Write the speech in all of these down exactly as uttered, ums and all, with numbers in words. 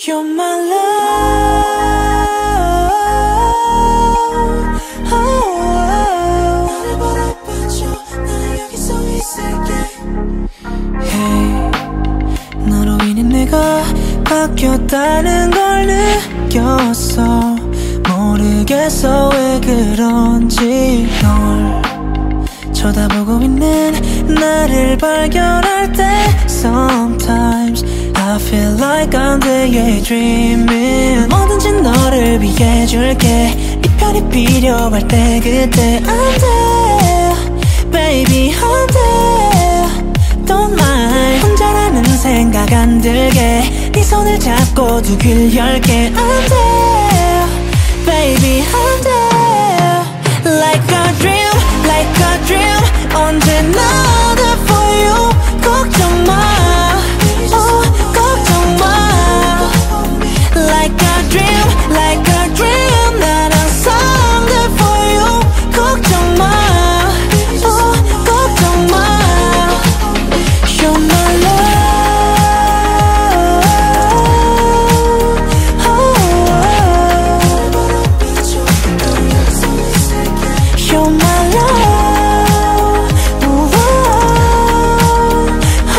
You're my love. Oh, 나를 바라봐줘. 나 여기서 있을게. Hey, 너로 인해 내가 바뀌었다는 걸 느꼈어. 모르겠어 왜 그런지. 널 쳐다보고 있는 나를 발견할 때 Sometimes I feel like I'm daydreaming. 뭐든지 너를 위해 줄게. 네 편이 필요할 때 그때 I'm there Baby I'm there Don't mind 혼자라는 생각 안 들게. 네 손을 잡고 두 귀를 열게. I'm there Baby I'm there Like a dream Like a dream 언제나 there for you. 걱정 마 oh, 걱정 마 Like a dream Like a dream 난 항상 there for you. 걱정 마 oh, 걱정 마 You're my love. Oh, You're my love. Ooh, oh,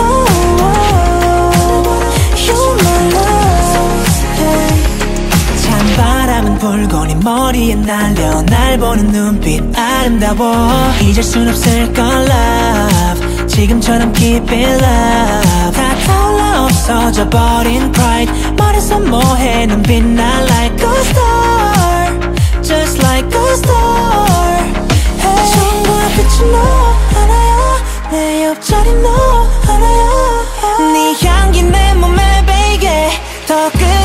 You're my love. Hey. 찬바람은 불고 네 머리에 날려. 날 보는 눈빛 아름다워. 잊을 순 없을 걸 love. 지금처럼 keep it love. 다 타올라 없어져 버린 pride. 머리서 뭐해 넌 빛나 like a star. Just like a star. Hey. 전부의 빛이 너 하나야. 내 옆자리 너 하나야. 네 향기 내 몸에 배이게 더 끝